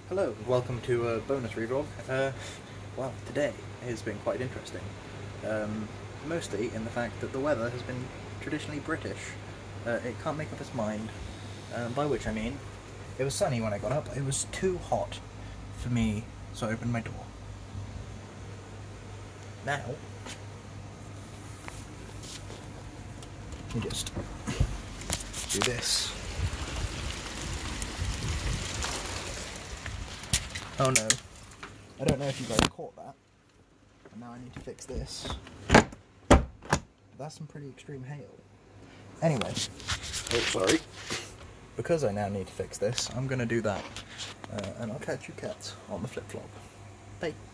Hello, welcome to a bonus ReeVlog. Well, today has been quite interesting. Mostly in the fact that the weather has been traditionally British. It can't make up its mind. By which I mean, it was sunny when I got up, it was too hot for me, so I opened my door. Now, let me just do this. Oh no, I don't know if you guys caught that, and now I need to fix this. That's some pretty extreme hail. Anyway, oh sorry, because I now need to fix this, I'm going to do that, and I'll catch you cats on the flip-flop. Bye.